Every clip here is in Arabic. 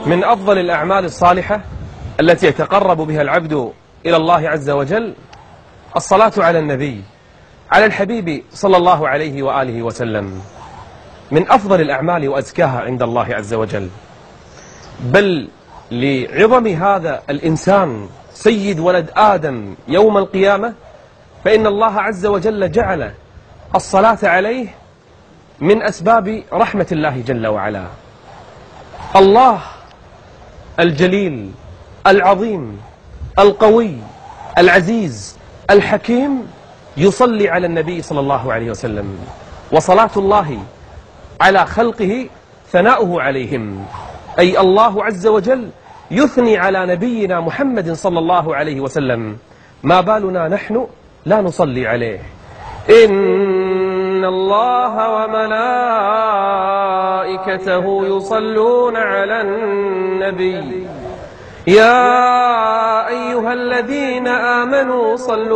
من أفضل الأعمال الصالحة التي يتقرب بها العبد إلى الله عز وجل الصلاة على النبي، على الحبيب صلى الله عليه وآله وسلم، من أفضل الأعمال وأزكاها عند الله عز وجل. بل لعظم هذا الإنسان سيد ولد آدم يوم القيامة، فإن الله عز وجل جعل الصلاة عليه من أسباب رحمة الله جل وعلا. الله الجليل العظيم القوي العزيز الحكيم يصلي على النبي صلى الله عليه وسلم، وصلاة الله على خلقه ثناؤه عليهم، أي الله عز وجل يثني على نبينا محمد صلى الله عليه وسلم، ما بالنا نحن لا نصلي عليه. إن الله وملائكته يصلون على النبي يا أيها الذين آمنوا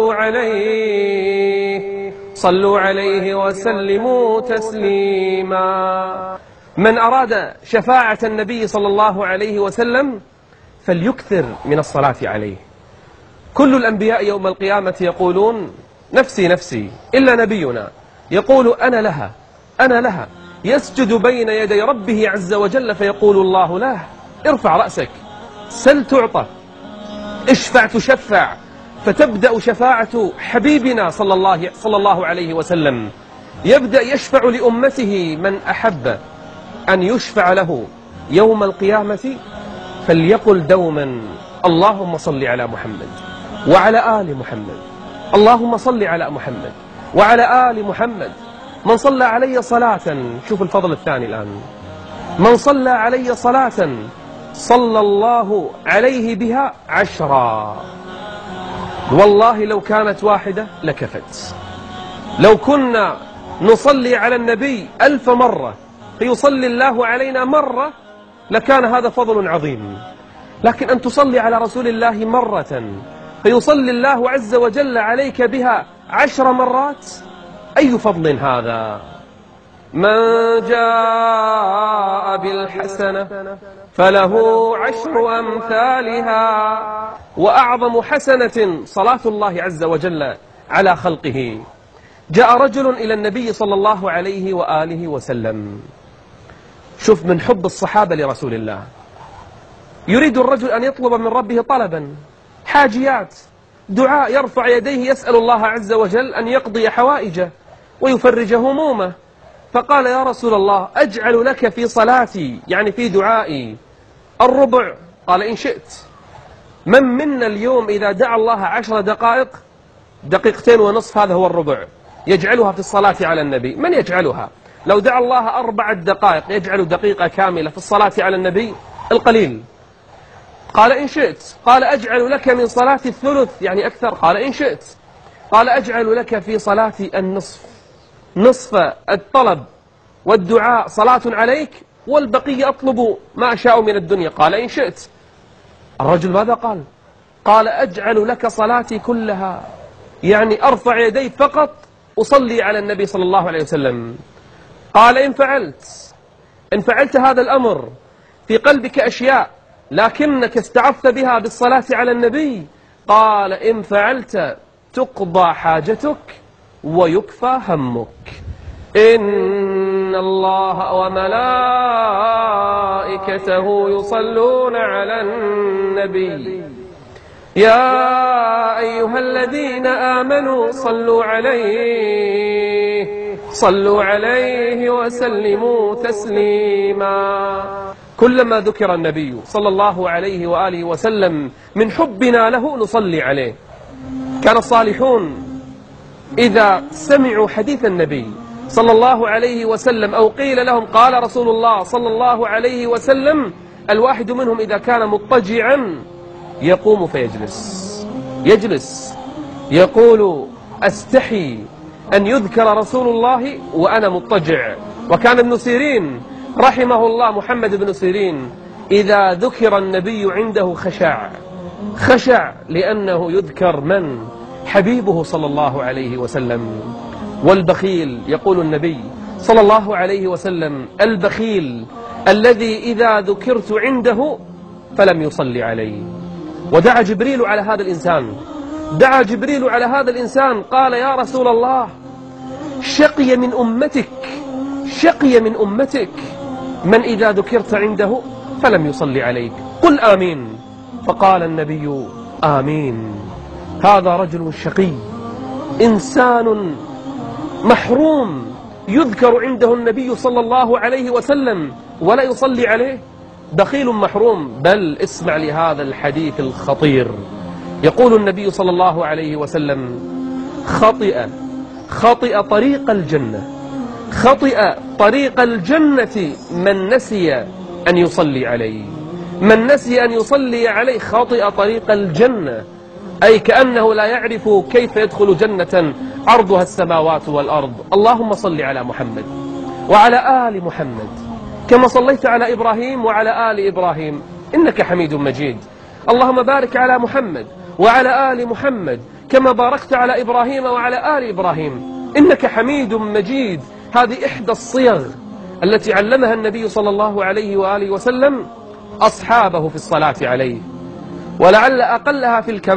صلوا عليه وسلموا تسليما. من أراد شفاعة النبي صلى الله عليه وسلم فليكثر من الصلاة عليه. كل الأنبياء يوم القيامة يقولون نفسي نفسي، إلا نبينا يقول أنا لها، يسجد بين يدي ربه عز وجل فيقول الله له ارفع رأسك، سل تعطى، اشفع تشفع. فتبدأ شفاعة حبيبنا صلى الله عليه وسلم، يبدأ يشفع لأمته. من أحب أن يشفع له يوم القيامة فليقل دوما اللهم صل على محمد وعلى آل محمد، اللهم صل على محمد وعلى آل محمد. من صلى علي صلاة، شوف الفضل الثاني الآن، من صلى علي صلاة صلى الله عليه بها 10. والله لو كانت واحدة لكفت. لو كنا نصلي على النبي 1000 مرة فيصلي الله علينا مرة لكان هذا فضل عظيم، لكن أن تصلي على رسول الله مرة فيصلي الله عز وجل عليك بها 10 مرات، أي فضل هذا؟ من جاء بالحسنة فله 10 أمثالها، وأعظم حسنة صلاة الله عز وجل على خلقه. جاء رجل إلى النبي صلى الله عليه وآله وسلم، شوف من حب الصحابة لرسول الله، يريد الرجل أن يطلب من ربه طلبا، حاجيات، دعاء، يرفع يديه يسأل الله عز وجل أن يقضي حوائجه ويفرج همومه. فقال يا رسول الله أجعل لك في صلاتي، يعني في دعائي، 1/4؟ قال إن شئت. من منا اليوم إذا دعا الله 10 دقائق، 2.5 هذا هو 1/4 يجعلها في الصلاة على النبي؟ من يجعلها؟ لو دعا الله 4 دقائق يجعل دقيقة كاملة في الصلاة على النبي؟ القليل. قال إن شئت. قال أجعل لك من صلاة الثلث، يعني أكثر؟ قال إن شئت. قال أجعل لك في صلاة النصف، نصف الطلب والدعاء صلاة عليك والبقية أطلب ما أشاء من الدنيا. قال إن شئت. الرجل ماذا قال؟ قال أجعل لك صلاتي كلها، يعني أرفع يدي فقط أصلي على النبي صلى الله عليه وسلم. قال إن فعلت هذا الأمر في قلبك أشياء لكنك استعفت بها بالصلاة على النبي، قال إن فعلت تقضى حاجتك ويكفى همك. إن الله وملائكته يصلون على النبي يا أيها الذين آمنوا صلوا عليه وسلموا تسليما. كلما ذكر النبي صلى الله عليه وآله وسلم من حبنا له نصلي عليه. كان الصالحون إذا سمعوا حديث النبي صلى الله عليه وسلم أو قيل لهم قال رسول الله صلى الله عليه وسلم، الواحد منهم إذا كان مضطجعا يقوم يجلس يقول أستحي أن يذكر رسول الله وأنا مضطجع. وكان ابن سيرين رحمه الله، محمد بن سيرين، إذا ذكر النبي عنده خشع لأنه يذكر من؟ حبيبه صلى الله عليه وسلم. والبخيل، يقول النبي صلى الله عليه وسلم، البخيل الذي إذا ذكرت عنده فلم يصلي علي. ودعا جبريل على هذا الإنسان، دعا جبريل على هذا الإنسان، قال يا رسول الله شقي من أمتك، شقي من أمتك من إذا ذكرت عنده فلم يصلي عليك، قل آمين. فقال النبي آمين. هذا رجل شقي، إنسان محروم، يذكر عنده النبي صلى الله عليه وسلم ولا يصلي عليه، بخيل محروم. بل اسمع لهذا الحديث الخطير، يقول النبي صلى الله عليه وسلم خطئ طريق الجنة، خطئ طريق الجنة من نسي أن يصلي عليه، من نسي أن يصلي عليه خطئ طريق الجنة، أي كأنه لا يعرف كيف يدخل جنة عرضها السماوات والأرض. اللهم صل على محمد وعلى آل محمد كما صليت على إبراهيم وعلى آل إبراهيم إنك حميد مجيد. اللهم بارك على محمد وعلى آل محمد كما باركت على إبراهيم وعلى آل إبراهيم إنك حميد مجيد. هذه إحدى الصيغ التي علمها النبي صلى الله عليه وآله وسلم أصحابه في الصلاة عليه، ولعل أقلها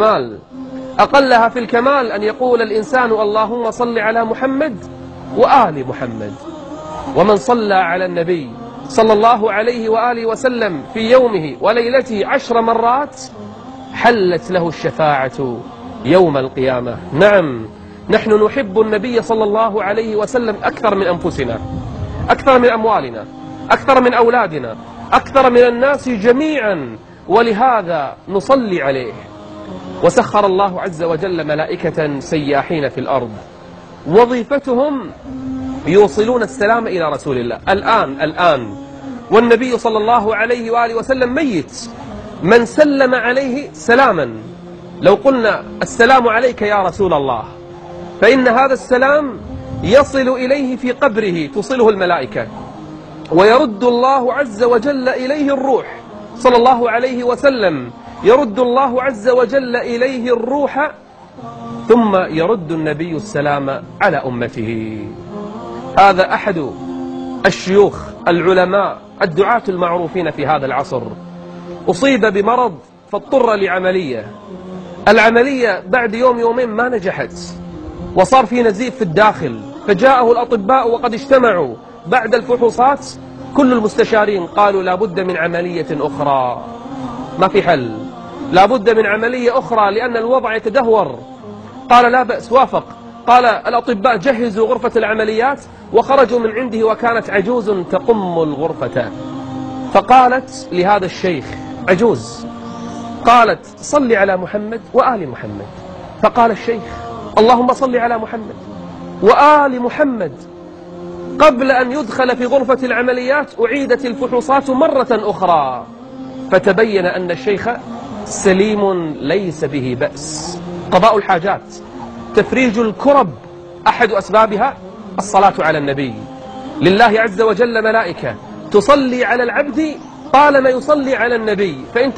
في الكمال أن يقول الإنسان اللهم صل على محمد وآل محمد. ومن صلى على النبي صلى الله عليه وآله وسلم في يومه وليلته 10 مرات حلت له الشفاعة يوم القيامة. نعم، نحن نحب النبي صلى الله عليه وسلم أكثر من أنفسنا، أكثر من أموالنا، أكثر من أولادنا، أكثر من الناس جميعا، ولهذا نصلي عليه. وسخر الله عز وجل ملائكة سياحين في الأرض وظيفتهم يوصلون السلام إلى رسول الله الآن والنبي صلى الله عليه وآله وسلم ميت. من سلم عليه سلاما، لو قلنا السلام عليك يا رسول الله، فإن هذا السلام يصل إليه في قبره، تصله الملائكة، ويرد الله عز وجل إليه الروح صلى الله عليه وسلم، يرد الله عز وجل إليه الروح، ثم يرد النبي السلام على أمته. هذا أحد الشيوخ العلماء الدعاة المعروفين في هذا العصر، أصيب بمرض فاضطر لعملية. العملية بعد يومين ما نجحت، وصار في نزيف في الداخل، فجاءه الأطباء وقد اجتمعوا بعد الفحوصات، كل المستشارين قالوا لا بد من عملية أخرى، ما في حل، لا بد من عملية أخرى لأن الوضع يتدهور. قال لا بأس، وافق. قال الأطباء جهزوا غرفة العمليات، وخرجوا من عنده وكانت عجوز تقم الغرفة، فقالت لهذا الشيخ عجوز، قالت صل على محمد وآل محمد. فقال الشيخ اللهم صل على محمد وآل محمد. قبل أن يدخل في غرفة العمليات أعيدت الفحوصات مرة أخرى، فتبين أن الشيخ سليم ليس به بأس. قضاء الحاجات، تفريج الكرب، أحد أسبابها الصلاة على النبي. لله عز وجل ملائكة تصلي على العبد طالما يصلي على النبي، فإن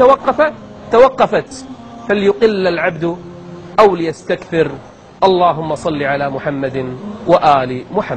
توقفت، فليقل العبد أو ليستكثر. اللهم صل على محمد وآل محمد.